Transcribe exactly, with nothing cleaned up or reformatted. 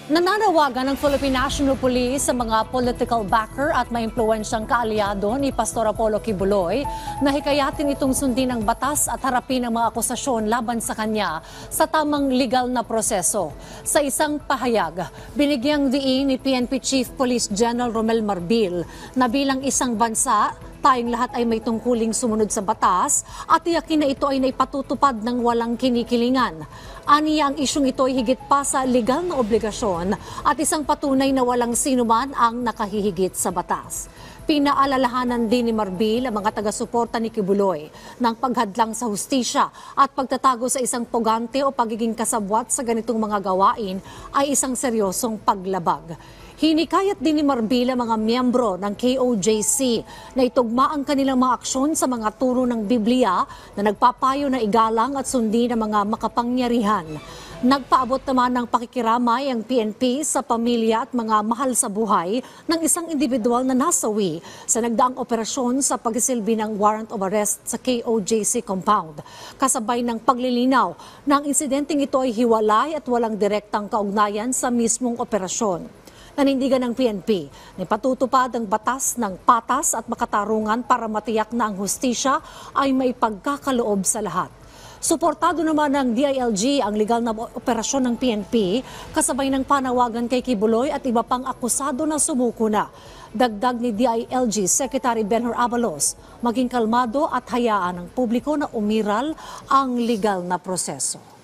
Nananawagan ng Philippine National Police sa mga political backer at may impluwensyang kaalyado ni Pastor Apollo Kibuloy na hikayatin itong sundin ang batas at harapin ang mga akusasyon laban sa kanya sa tamang legal na proseso. Sa isang pahayag, binigyang diin ni P N P Chief Police General Romel Marbil na bilang isang bansa, tayong lahat ay may tungkuling sumunod sa batas at tiyakin na ito ay naipatutupad ng walang kinikilingan. Aniya ang isyong ito ay higit pa sa legal na obligasyon at isang patunay na walang sinuman ang nakahihigit sa batas. Pinaalalahanan din ni Marbil ang mga taga-suporta ni Kibuloy ng paghadlang sa hustisya at pagtatago sa isang pugante o pagiging kasabwat sa ganitong mga gawain ay isang seryosong paglabag. Hinikayat din ni Marbil ang mga miyembro ng K O J C na itugma ang kanilang mga aksyon sa mga turo ng Biblia na nagpapayo na igalang at sundin ang mga makapangyarihan. Nagpaabot naman ng pakikiramay ang P N P sa pamilya at mga mahal sa buhay ng isang individual na nasawi sa nagdaang operasyon sa pagsisilbi ng warrant of arrest sa K O J C compound. Kasabay ng paglilinaw na ang insidenteng ito ay hiwalay at walang direktang kaugnayan sa mismong operasyon. Nanindigan ng P N P na patutupad ang batas ng patas at makatarungan para matiyak na ang hustisya ay may pagkakaloob sa lahat. Suportado naman ng D I L G ang legal na operasyon ng P N P kasabay ng panawagan kay Kibuloy at iba pang akusado na sumuko na. Dagdag ni D I L G Secretary Benhur Abalos, maging kalmado at hayaan ng publiko na umiral ang legal na proseso.